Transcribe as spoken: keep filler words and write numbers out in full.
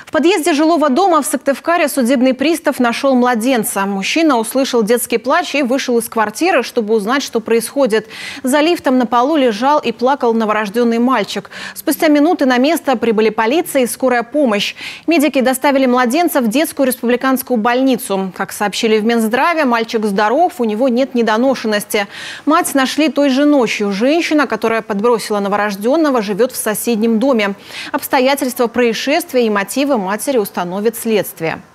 В подъезде жилого дома в Сыктывкаре судебный пристав нашел младенца. Мужчина услышал детский плач и вышел из квартиры, чтобы узнать, что происходит. За лифтом на полу лежал и плакал новорожденный мальчик. Спустя минуты на место прибыли полиция и скорая помощь. Медики доставили младенца в детскую республиканскую больницу. Как сообщили в Минздраве, мальчик здоров, у него нет недоношенности. Мать нашли той же ночью. Женщина, которая подбросила новорожденного, живет в соседнем доме. Обстоятельства происшествия и мотивы матери установит следствие.